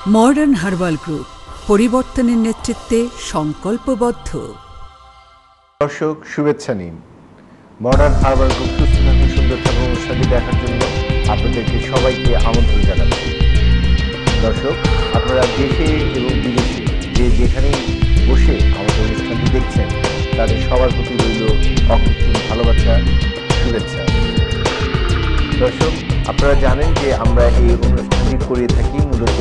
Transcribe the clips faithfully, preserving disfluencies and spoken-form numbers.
Modern herbal group পরিবর্তনের নেতৃত্বে সংকল্পবদ্ধ। দর্শক শুভেচ্ছা নিন। মডার্ন হার্বাল গ্রুপ সুস্থ থাকুন সুন্দর থাকুন অনুষ্ঠানটি দেখার জন্য আপনাদেরকে সবাইকে আমন্ত্রণ জানাচ্ছি। দর্শক, আপনারা দেশে এবং বিদেশে যে যেখানেই বসে আমাদের অনুষ্ঠানটি দেখছেন তাদের সবার প্রতি রইল অকৃত্রিম ভালোবাসা, শুভেচ্ছা। দর্শক, আপনারা জানেন যে আমরা এই অনুষ্ঠানটি করে থাকি মূলত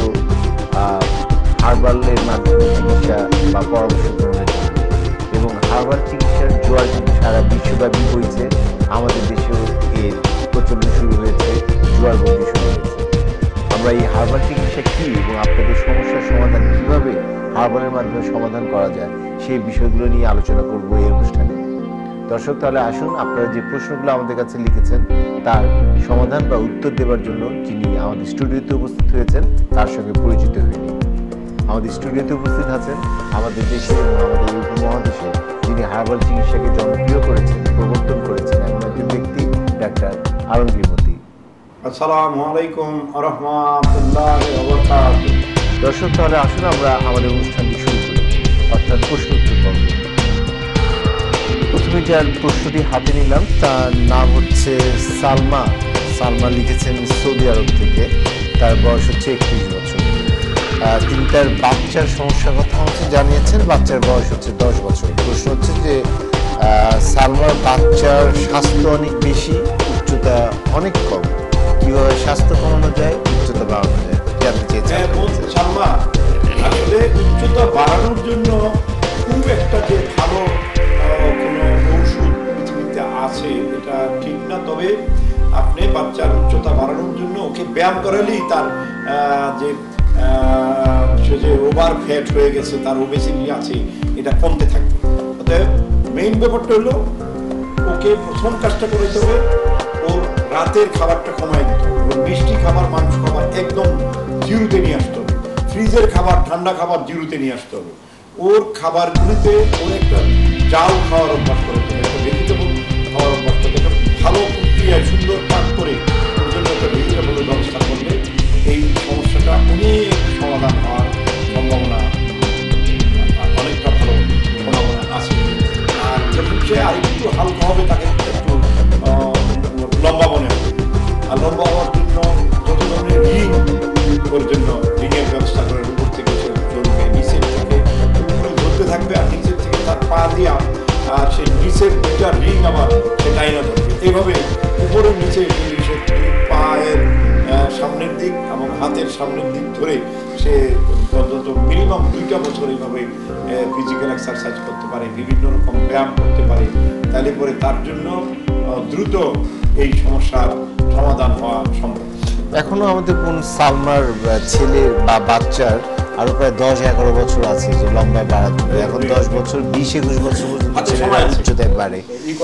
হার্বালের মাধ্যমে চিকিৎসা বা পরামর্শ গ্রহণের জন্য, এবং হার্বাল চিকিৎসার জোয়ার কিন্তু সারা বিশ্বব্যাপী হয়েছে। আমাদের দেশেও এর প্রচলন শুরু হয়েছে, জোয়ারবন্দি শুরু হয়েছে। আমরা এই হার্বাল চিকিৎসা কী এবং আপনাদের সমস্যার সমাধান কীভাবে হার্বালের মাধ্যমে সমাধান করা যায় সেই বিষয়গুলো নিয়ে আলোচনা করব এই অনুষ্ঠানে। দর্শক, তাহলে আসুন আপনারা যে প্রশ্নগুলো আমাদের কাছে লিখেছেন তার সমাধান বা উত্তর দেওয়ার জন্য যিনি আমাদের স্টুডিওতে উপস্থিত হয়েছেন তার সঙ্গে পরিচিত হয়ে নিন। আমাদের স্টুডিওতে উপস্থিত আছেন আমাদের দেশে এবং আমাদের এই উপমহাদেশে যিনি হার্বাল চিকিৎসাকে জনপ্রিয় করেছেন, প্রবর্তন করেছেন এমন একজন ব্যক্তি, ডাক্তার আলমগীর মতি। আসসালামু আলাইকুম ওয়া রাহমাতুল্লাহি ওয়া বারাকাতুহু। দর্শক, তাহলে আসুন আমরা আমাদের অনুষ্ঠানটি শুরু করি, অর্থাৎ প্রশ্ন উত্তর পর্ব। প্রথমে যার প্রশ্নটি হাতে নিলাম তার নাম হচ্ছে সালমা। সালমা লিখেছেন সৌদি আরব থেকে, তার বয়স হচ্ছে একত্রিশ বছর। তিনি তার বাচ্চার সমস্যার কথা হচ্ছে জানিয়েছেন, বাচ্চার বয়স হচ্ছে দশ বছর। প্রশ্ন হচ্ছে যে সালমার বাচ্চার স্বাস্থ্য অনেক বেশি, উচ্চতা অনেক কম, কিভাবে স্বাস্থ্য কমানো যায়, উচ্চতা বাড়ানো যায় জানতে চেয়েছেন। সালমা, আসলে উচ্চতা বাড়ানোর জন্য খুব একটা যে ভালো কোনো ঔষধ পৃথিবীতে আছে এটা ঠিক না, তবে আপনি বাচ্চার উচ্চতা বাড়ানোর জন্য ওকে ব্যায়াম করালেই তার যে সে যে ওভার ফ্যাট হয়ে গেছে, তার ওবেসিটি আছে, এটা কমতে থাকবে। অতএব মেইন ব্যাপারটা হলো ওকে প্রথম কাজটা করতে হবে ওর রাতের খাবারটা কমাই দিতে হবে। ওর মিষ্টি খাবার, মাংস খাবার একদম জিরোতে নিয়ে আসতে হবে। ফ্রিজের খাবার, ঠান্ডা খাবার জিরোতে নিয়ে আসতে হবে। ওর খাবারগুলিতে ওর একটা জাল খাওয়ার অভ্যাস করতে হবে, একটা ভেজিটেবল খাওয়ার অভ্যাস করতে হবে। ভালো প্রক্রিয়ায় সুন্দর পাক করে ওর জন্য একটা ভেজিটেবলের ব্যবস্থা করলে এই সমস্যাটা অনেক সমাধান হওয়ার সম্ভাবনা, অনেকটা ভালো সম্ভাবনা আছে। আর যখন সে আরেকটু হালকা হবে তাকে একটু লম্বা মনে হবে। আর লম্বা হওয়ার জন্য যত ধরনের রিং ওর জন্য রিংয়ের ব্যবস্থা করে উপর থেকে সে চলবে, নিচের থেকে উপরে ধরতে থাকবে আর নিচের থেকে তার পা দিয়া আর সেই নিচের দুইটা রিং আবার সে টাইনা ধরবে। এইভাবে উপরের নিচে পায়ের সামনের দিক এবং হাতের সামনের দিক ধরে সে অন্তত মিনিমাম দুইটা বছর এইভাবে ফিজিক্যাল এক্সারসাইজ করতে পারে, বিভিন্ন রকম ব্যায়াম করতে পারে, তাহলে পরে তার জন্য দ্রুত এই সমস্যার সমাধান হওয়া সম্ভব। এখনো আমাদের কোন সালমার ছেলে বা বাচ্চার আরো প্রায় দশ এগারো বছর আছে যে লম্বায় বাড়াতে হবে। এখন দশ বছর বিশ একুশ বছর পর্যন্ত উচ্চতায় বাড়ে।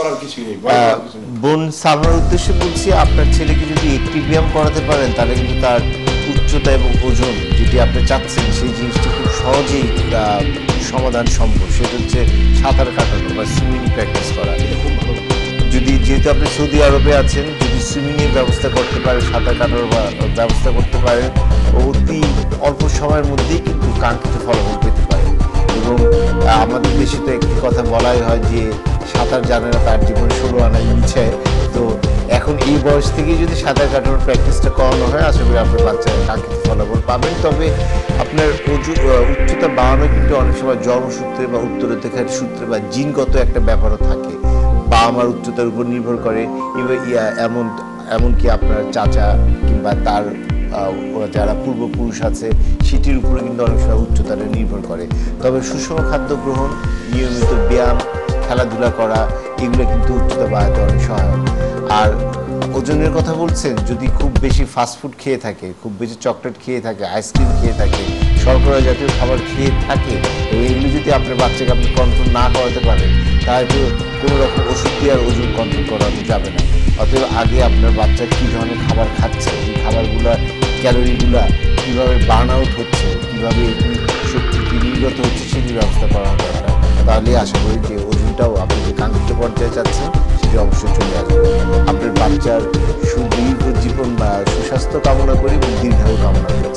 বোন সালমার উদ্দেশ্যে বলছি, আপনার ছেলেকে যদি একটি ব্যায়াম করাতে পারেন তাহলে কিন্তু তার উচ্চতা এবং ওজন যেটি আপনি চাচ্ছেন সেই জিনিসটি খুব সহজেই সমাধান সম্ভব। সেটা হচ্ছে সাঁতার কাটানো বা সুইমিং প্র্যাকটিস করা। যদি যেহেতু আপনি সৌদি আরবে আছেন, যদি সুইমিংয়ের ব্যবস্থা করতে পারেন, সাঁতার কাটার ব্যবস্থা করতে পারেন, অতি অল্প সময়ের মধ্যেই কিন্তু কাঙ্ক্ষিত ফলাফল পেতে পারে। এবং আমাদের দেশে তো একটি কথা বলাই হয় যে সাঁতার জানে না তার জীবনে ষোলো আনাই মিছায়। তো এখন এই বয়স থেকেই যদি সাঁতার কাটানোর প্র্যাকটিসটা করানো হয়, আশা করি আপনার বাচ্চারা কাঙ্ক্ষিত ফলাফল পাবেন। তবে আপনার উচ্চতা বাড়ানো কিন্তু অনেক সময় জন্মসূত্রে বা উত্তরাধিকার সূত্রে বা জিনগত একটা ব্যাপারও থাকে, বা আমার উচ্চতার উপর নির্ভর করে। এমন এমনকি আপনার চাচা কিংবা তার যারা পূর্বপুরুষ আছে সেটির উপরে কিন্তু অনেক সময় উচ্চতাটা নির্ভর করে। তবে সুষম খাদ্য গ্রহণ, নিয়মিত ব্যায়াম, খেলাধুলা করা এগুলো কিন্তু উচ্চতা বাড়াতে অনেক সহায়ক। আর ওজনের কথা বলছেন, যদি খুব বেশি ফাস্টফুড খেয়ে থাকে, খুব বেশি চকলেট খেয়ে থাকে, আইসক্রিম খেয়ে থাকে, শর্করা জাতীয় খাবার খেয়ে থাকে, এবং এগুলি যদি আপনার বাচ্চাকে আপনি কন্ট্রোল না করাতে পারেন তাহলে তো কোনো রকম ওষুধ দিয়ে আর ওজন কন্ট্রোল করানো যাবে না। অতএব আগে আপনার বাচ্চা কী ধরনের খাবার খাচ্ছে, এই খাবারগুলা ক্যালোরিগুলা কীভাবে বার্ন আউট হচ্ছে, কীভাবে শক্তিটি নির্গত হচ্ছে সেটির ব্যবস্থা করা দরকার। তাহলে আশা করি যে ওজনটাও আপনি যে কাঙ্ক্ষিত পর্যায়ে যাচ্ছেন সেটি অবশ্যই চলে আসবে। আপনার বাচ্চার সুদীর্ঘ জীবন বা সুস্বাস্থ্য কামনা করি এবং দীর্ঘায়ু কামনা করছি।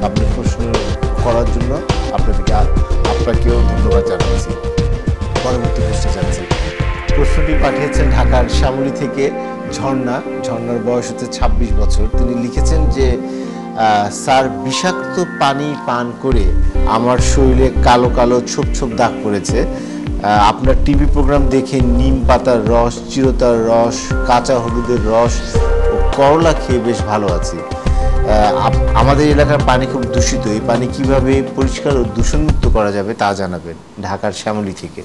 আপনার প্রশ্ন করার জন্য আপনাদেরকে আপনাকেও ধন্যবাদ জানাচ্ছি। পরবর্তী প্রশ্ন জানছি। প্রশ্নটি পাঠিয়েছেন ঢাকার শ্যামলী থেকে ঝর্ণা। ঝর্ণার বয়স হচ্ছে ছাব্বিশ বছর। তিনি লিখেছেন যে স্যার, বিষাক্ত পানি পান করে আমার শরীরে কালো কালো ছোপ ছোপ দাগ পড়েছে। আপনার টিভি প্রোগ্রাম দেখে নিম পাতার রস, চিরতার রস, কাঁচা হলুদের রস ও করলা খেয়ে বেশ ভালো আছি। আমাদের এলাকার পানি খুব দূষিত। এই পানি কিভাবে পরিষ্কার ও দূষণমুক্ত করা যাবে তা জানাবেন। ঢাকার শ্যামলী থেকে।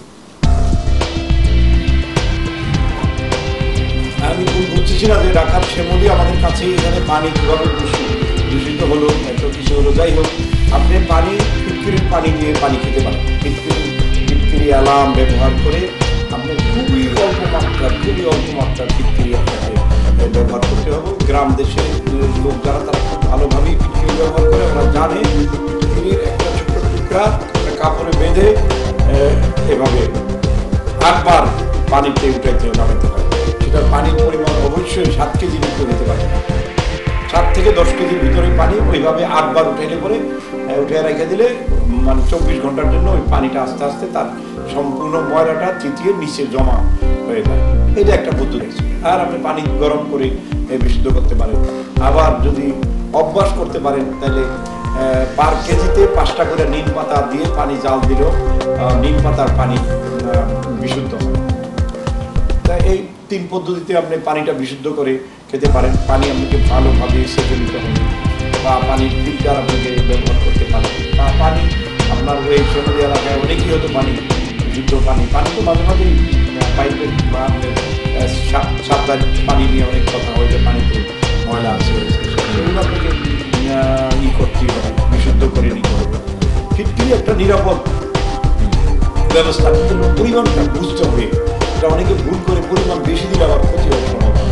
আমি বুঝতেছি না যে ঢাকার শ্যামলী আমাদের কাছে এখানে পানি কীভাবে দূষিত হলো, এত কিছু হলো। যাই হোক, আপনি পানি ফিটকিরির পানি দিয়ে পানি খেতে পারেন। ফিটকিরি ফিটকিরি অ্যালার্ম ব্যবহার করে আপনি খুবই অল্প মাত্রার খুবই অল্প মাত্রার ফিটকিরি আপনাকে ব্যবহার করতে হবে। গ্রাম দেশের লোক যারা, তারা খুব ভালোভাবেই ফিটকিরি ব্যবহার করে। ওরা জানে ফিটকিরির একটা ছোট্ট টুকরা একটা কাপড়ে বেঁধে এভাবে আটবার পানিতে উঠাইতে নামাতে হয়। সেটার পানির পরিমাণ অবশ্যই সাত কেজির ভিতরে দিতে পারে। সাত থেকে দশ কেজির ভিতরে পানি ওইভাবে আটবার উঠাইলে পরে উঠে রেখে দিলে মানে চব্বিশ ঘন্টার জন্য ওই পানিটা আস্তে আস্তে তার সম্পূর্ণ ময়লাটা চিটিয়ে নিচে জমা হয়ে যায়। এটা একটা পদ্ধতি। আর আপনি পানি গরম করে বিশুদ্ধ করতে পারেন। আবার যদি অভ্যাস করতে পারেন তাহলে পার কেজিতে পাঁচটা করে নিম পাতা দিয়ে পানি জাল দিলেও নিম পাতার পানি বিশুদ্ধ হয়। তাই এই তিন পদ্ধতিতে আপনি পানিটা বিশুদ্ধ করে খেতে পারেন। পানি আপনাকে ভালোভাবে সেঁকে নিতে হবে, বা পানির ফিল্টার আপনাকে ব্যবহার করতে পারেন, বা পানি আপনার ওই শ্যামলী এলাকায় অনেকই হতো পানি বিশুদ্ধ পানি পানি তো মাঝে মাঝেই পাইপের বা আপনার সাবধান পানি নিয়ে অনেক কথা হয় যে পানিতে ময়লা আছে, সেগুলো আপনাকে ই করতে হবে, বিশুদ্ধ করে নিতে হবে। ফিটকিরি একটা নিরাপদ ব্যবস্থা, কিন্তু পরিমাণটা বুঝতে হবে। এটা অনেকে ভুল করে পরিমাণ বেশি দিলে আবার ক্ষতি হওয়ার সম্ভাবনা।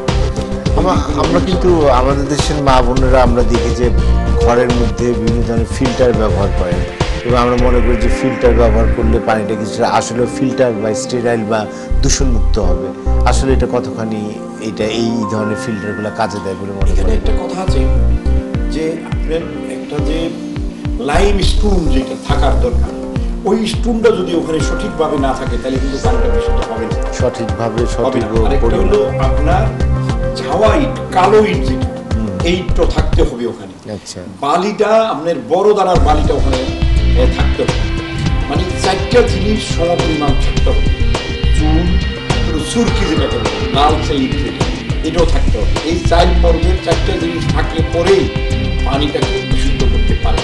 আমরা কিন্তু আমাদের দেশের মা বোনেরা আমরা দেখি যে ঘরের মধ্যে বিভিন্ন ধরনের ফিল্টার ব্যবহার করেন, এবং আমরা মনে করি যে ফিল্টার ব্যবহার করলে পানিটা কিছুটা আসলে ফিল্টার বা স্টেরাইল বা দূষণমুক্ত হবে। আসলে এটা কতখানি এটা এই ধরনের ফিল্টারগুলো কাজে দেয় বলে মনে করেন? একটা কথা আছে যে আপনার একটা যে লাইম স্পুন যেটা থাকার দরকার, ওই স্পুনটা যদি ওখানে সঠিকভাবে না থাকে তাহলে কিন্তু পানিটা বিশুদ্ধ হবে না। সঠিকভাবে সঠিক হলো আপনার ঝাওয়া ইট, কালো ইট যেটা, এইটা থাকতে হবে ওখানে। আচ্ছা, বালিটা আপনার বড় দানার বালিটা ওখানে থাকতে হবে। মানে চারটা জিনিস সমপরিমাণ থাকতে হবে। চুন, সুরকি যেটাকে লাল ইট যেটা, এটাও থাকতে হবে। এই চার পর্বের চারটা জিনিস থাকলে পরেই পানিটাকে বিশুদ্ধ করতে পারে।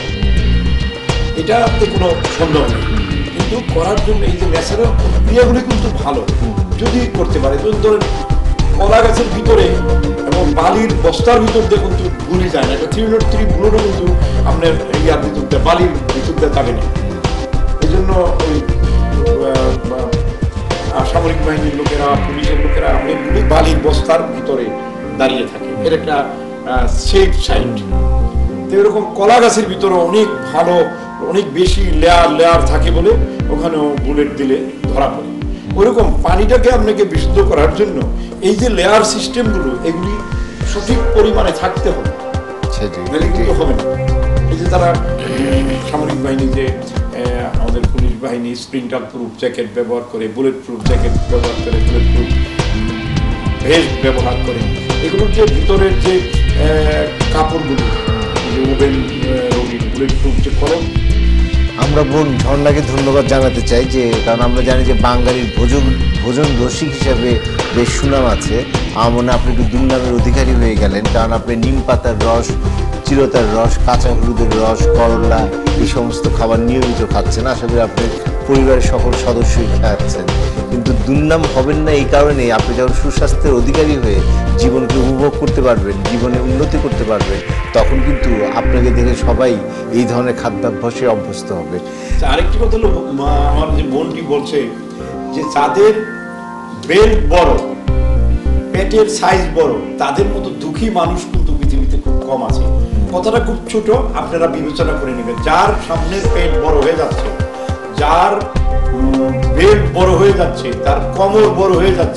এটাতে কোনো সন্দেহ নেই। কিন্তু করার জন্য এই যে ন্যাচারাল প্রক্রিয়াগুলি কিন্তু ভালো যদি করতে পারে। ধরেন কলা গাছের ভিতরে এবং বালির বস্তার ভিতর দিয়ে কিন্তু গুলি যায় না। এটা থ্রি নোট থ্রি বুলোরও কিন্তু আপনার ইয়ার ভিতর দিয়ে বালির ভিতর দিয়ে যাবে না। এই জন্য ওই সামরিক বাহিনীর লোকেরা, পুলিশের লোকেরা অনেকগুলি বালির বস্তার ভিতরে দাঁড়িয়ে থাকে। এর একটা সেফ সাইড। তো এরকম কলা গাছের ভিতরে অনেক ভালো, অনেক বেশি লেয়ার লেয়ার থাকে বলে ওখানেও বুলেট দিলে ধরা পড়ে। ওইরকম পানিটাকে আপনাকে বিশুদ্ধ করার জন্য এই যে লেয়ার সিস্টেমগুলো, এগুলি সঠিক পরিমাণে থাকতে হবে, কিন্তু হবে না। এই যে তারা সামরিক বাহিনী যে আমাদের পুলিশ বাহিনী স্প্রিংটার প্রুফ জ্যাকেট ব্যবহার করে, বুলেট প্রুফ জ্যাকেট ব্যবহার করে, বুলেট প্রুফ ভেস্ট ব্যবহার করে, এগুলোর যে ভিতরের যে কাপড়গুলো, ওভেন রঙিন বুলেট প্রুফ যে কলম। আমরা বোন ঝর্ণাকে ধন্যবাদ জানাতে চাই, যে কারণ আমরা জানি যে বাঙালির ভোজন ভোজন রসিক হিসাবে বেশ সুনাম আছে। আমার মনে হয় আপনি একটু দুর্নামের অধিকারী হয়ে গেলেন, কারণ আপনি নিম পাতার রস, চিরতার রস, কাঁচা হলুদের রস, করলা এই সমস্ত খাবার নিয়মিত খাচ্ছেন। আশা করি আপনি পরিবারের সকল সদস্যই খাচ্ছেন। কিন্তু দুর্নাম হবেন না এই কারণে, আপনি যখন সুস্বাস্থ্যের অধিকারী হয়ে জীবনকে উপভোগ করতে পারবেন, জীবনে উন্নতি করতে পারবেন, তখন কিন্তু আপনাকে দেখে সবাই এই ধরনের খাদ্যাভ্যাসে অভ্যস্ত হবে। আরেকটি কথা হলো, আমার যে বোনটি বলছে যে যাদের বেল্ট বড়, পেটের সাইজ বড়, তাদের মতো দুঃখী মানুষ কিন্তু পৃথিবীতে খুব কম আছে। কথাটা খুব ছোট, আপনারা বিবেচনা করে নেবেন। যার সামনে পেট বড় হয়ে যাচ্ছে, যার বেল্ট বড় হয়ে যাচ্ছে, তার কোমর বড় হয়ে যাচ্ছে,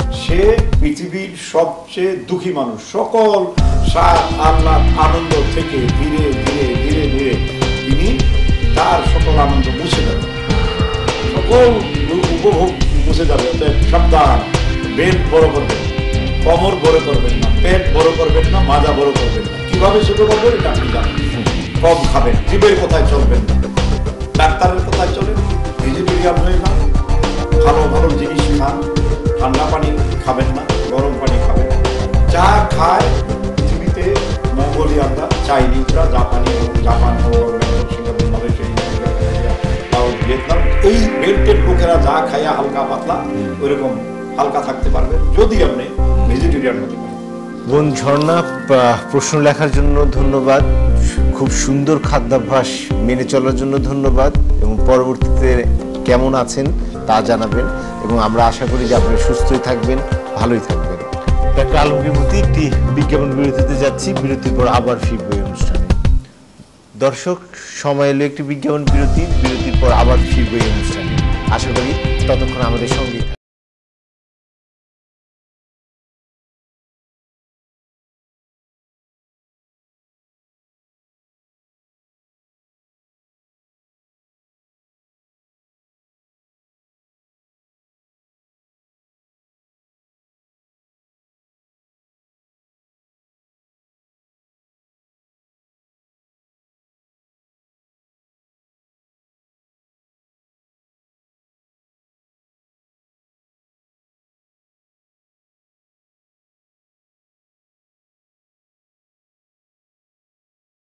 সে পৃথিবীর সবচেয়ে দুঃখী মানুষ। সকল স্বাদ আহ্লাদ আনন্দ থেকে ধীরে ধীরে ধীরে ধীরে তিনি তার সকল আনন্দ মুছে যাবে, সকল উপভোগ মুছে যাবে। অতএব সাবধান, পেট বড় করবেন, কোমর বড় করবেন না, পেট বড় করবেন না, মাজা বড় করবেন না। কিভাবে ছোট করবেন এটা আপনি জানেন। কম খাবেন, জীবের কথায় চলবেন না, ডাক্তারের কথায় চলেন, ভেজিটেরিয়ান হয়ে যান, ভালো ভালো জিনিস খান, ঠান্ডা পানি খাবেন না, গরম পানি খাবেন। চা খায় পৃথিবীতে মঙ্গোলিয়ানরা, চাইনিজরা, জাপানি, জাপান, সিঙ্গাপুর, মালয়েশিয়া, ভিয়েতনাম, এই বেল্টের লোকেরা যা খায়া হালকা পাতলা ওইরকম হালকা থাকতে পারবেন যদি আপনি ভেজিটেরিয়ান হতে পারেন। বোন ঝর্ণা, প্রশ্ন লেখার জন্য ধন্যবাদ, খুব সুন্দর খাদ্যাভ্যাস মেনে চলার জন্য ধন্যবাদ, এবং পরবর্তীতে কেমন আছেন তা জানাবেন, এবং আমরা আশা করি যে আপনি সুস্থই থাকবেন, ভালোই থাকবেন। ডাক্তার আলমগীর মতি, একটি বিজ্ঞাপন বিরতিতে যাচ্ছি, বিরতির পর আবার ফিরব এই অনুষ্ঠানে। দর্শক, সময় এলো একটি বিজ্ঞাপন বিরতি, বিরতির পর আবার ফিরব এই অনুষ্ঠানে। আশা করি ততক্ষণ আমাদের সঙ্গেই থাকবেন।